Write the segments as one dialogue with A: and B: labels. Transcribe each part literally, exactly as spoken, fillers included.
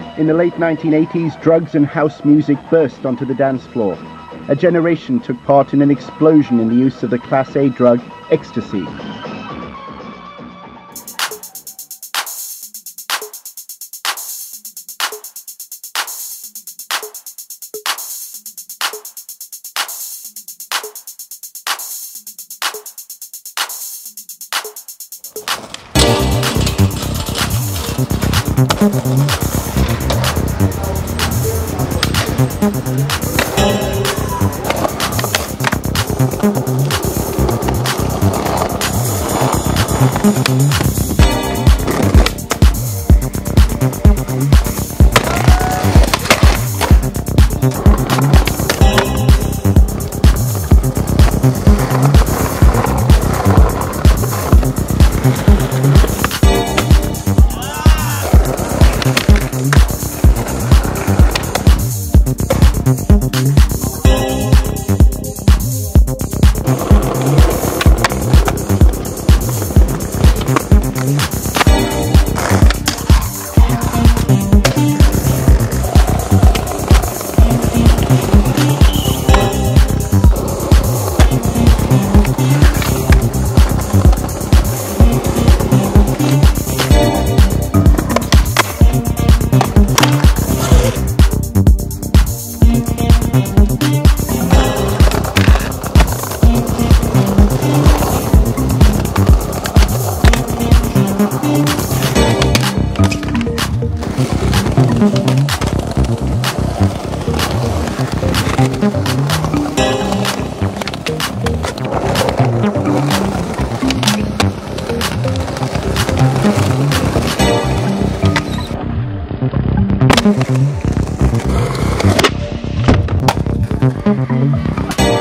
A: In the late nineteen eighties, drugs and house music burst onto the dance floor. A generation took part in an explosion in the use of the Class A drug, ecstasy.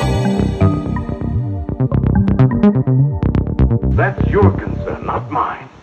B: That's your concern, not mine.